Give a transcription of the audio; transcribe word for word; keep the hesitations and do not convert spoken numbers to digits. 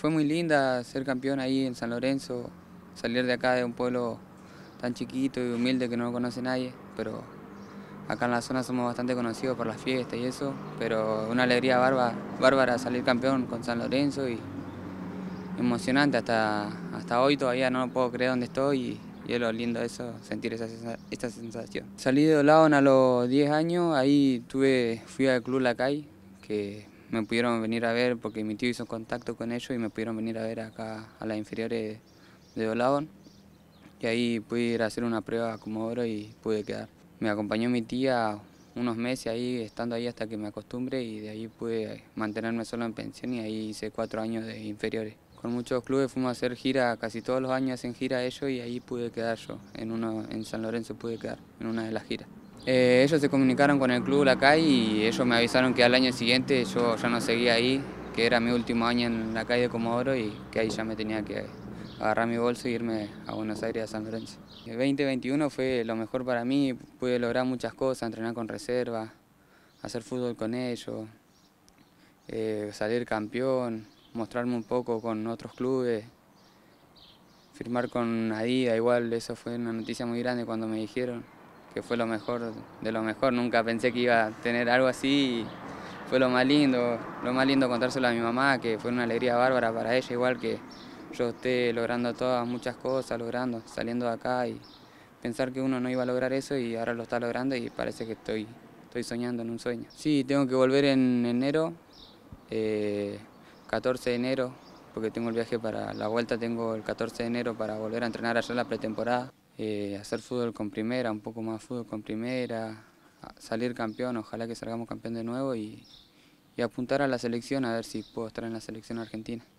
fue muy linda ser campeón ahí en San Lorenzo, salir de acá de un pueblo tan chiquito y humilde que no lo conoce nadie, pero acá en la zona somos bastante conocidos por las fiestas y eso, pero una alegría bárbara, bárbara salir campeón con San Lorenzo y emocionante, hasta, hasta hoy todavía no puedo creer dónde estoy y, y es lo lindo de eso, sentir esa, esta sensación. Salí de Olavón a los diez años, ahí tuve, fui al Club Lacay, que me pudieron venir a ver porque mi tío hizo contacto con ellos y me pudieron venir a ver acá a las inferiores de Olavón. Y ahí pude ir a hacer una prueba como oro y pude quedar. Me acompañó mi tía unos meses ahí, estando ahí hasta que me acostumbre y de ahí pude mantenerme solo en pensión y ahí hice cuatro años de inferiores. Con muchos clubes fuimos a hacer gira, casi todos los años hacen gira ellos y ahí pude quedar yo, en, uno, en San Lorenzo pude quedar, en una de las giras. Eh, ellos se comunicaron con el club Lacay y ellos me avisaron que al año siguiente yo ya no seguía ahí, que era mi último año en Lacay de Comodoro y que ahí ya me tenía que agarrar mi bolso e irme a Buenos Aires, a San Lorenzo. El veinte veintiuno fue lo mejor para mí, pude lograr muchas cosas, entrenar con reserva, hacer fútbol con ellos, eh, salir campeón, mostrarme un poco con otros clubes, firmar con Adidas, igual eso fue una noticia muy grande cuando me dijeron que fue lo mejor de lo mejor, nunca pensé que iba a tener algo así y fue lo más lindo, lo más lindo contárselo a mi mamá, que fue una alegría bárbara para ella, igual que yo esté logrando todas muchas cosas, logrando, saliendo de acá y pensar que uno no iba a lograr eso y ahora lo está logrando y parece que estoy, estoy soñando en un sueño. Sí, tengo que volver en enero, eh, catorce de enero, porque tengo el viaje para la vuelta, tengo el catorce de enero para volver a entrenar allá en la pretemporada, eh, hacer fútbol con primera, un poco más fútbol con primera, salir campeón, ojalá que salgamos campeón de nuevo y, y apuntar a la selección a ver si puedo estar en la selección argentina.